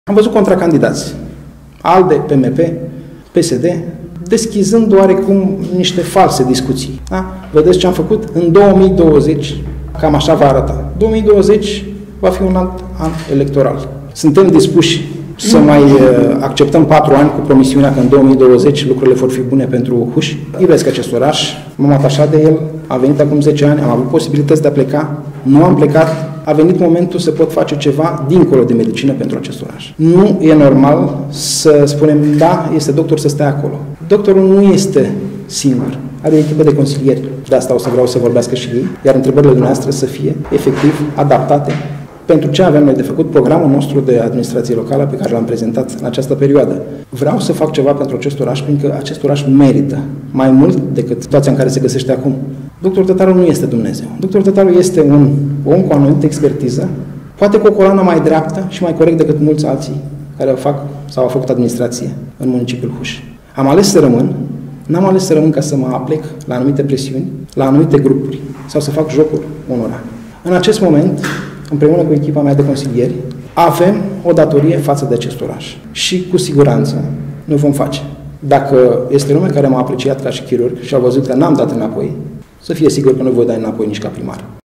Am văzut contracandidați, ALDE, PMP, PSD, deschizând oarecum niște false discuții. Da? Vedeți ce am făcut? În 2020, cam așa va arăta. 2020 va fi un alt an electoral. Suntem dispuși să mai acceptăm 4 ani cu promisiunea că în 2020 lucrurile vor fi bune pentru Huși. Iubesc acest oraș, m-am atașat de el, a venit acum 10 ani, am avut posibilități de a pleca, nu am plecat, a venit momentul să pot face ceva dincolo de medicină pentru acest oraș. Nu e normal să spunem, da, este doctor să stea acolo. Doctorul nu este singur, are o echipă de consilieri. De asta o să vreau să vorbească și ei, iar întrebările dumneavoastră să fie efectiv adaptate pentru ce avem noi de făcut, programul nostru de administrație locală pe care l-am prezentat în această perioadă. Vreau să fac ceva pentru acest oraș, pentru că acest oraș merită mai mult decât situația în care se găsește acum. Doctor Tătaru nu este Dumnezeu. Doctor Tătaru este un om cu anumită expertiză, poate cu o coloană mai dreaptă și mai corect decât mulți alții care au făcut administrație în municipiul Huși. Am ales să rămân, n-am ales să rămân ca să mă aplec la anumite presiuni, la anumite grupuri sau să fac jocul unora. În acest moment, împreună cu echipa mea de consilieri, avem o datorie față de acest oraș. Și cu siguranță nu vom face. Dacă este lumea care m-a apreciat ca și chirurg și a văzut că n-am dat înapoi, să fie sigur că nu voi da înapoi nici ca primar.